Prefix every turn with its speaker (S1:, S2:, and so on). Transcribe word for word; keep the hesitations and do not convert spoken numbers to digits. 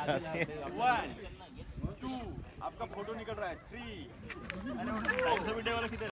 S1: One two आपका photo निकल रहा है, थ्री। अरे वीडियो वाला किधर?